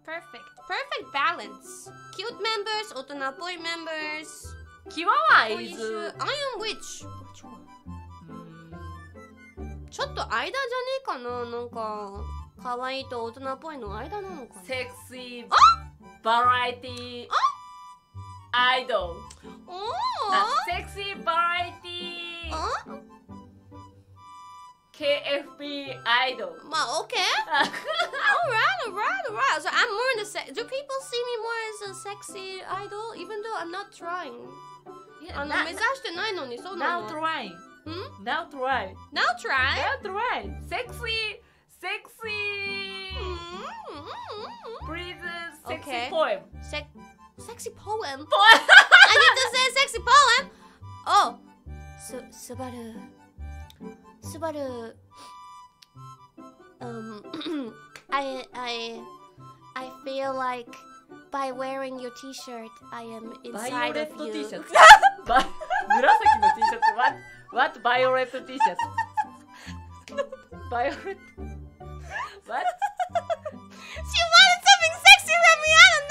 Perfect. Perfect balance. Cute members, 大人っぽい members. Kiwa wa is... I am which? Which one? ちょっと間じゃねえかな。なんか可愛いと大人っぽいの間なのかな。 Sexy variety idol. Sexy variety KFB idol. まあ OK. Alright. So I'm more in the do people see me more as a sexy idol even though I'm not trying? 目指してないのにそうなの。 Now try. Now try. Sexy. Please, sexy poem. Sexy poem. I need to say sexy poem. Oh, Subaru. I feel like by wearing your T-shirt, I am inside of you. T-shirt. 紫の T-shirt. What violet T-shirt? Violet. What? She wanted something sexy from me. I don't